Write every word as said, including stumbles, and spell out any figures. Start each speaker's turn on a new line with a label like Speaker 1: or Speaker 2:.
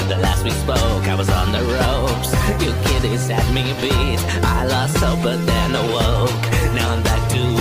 Speaker 1: The last we spoke, I was on the ropes. You kiddies had me beat. I lost hope, but then awoke. Now I'm back to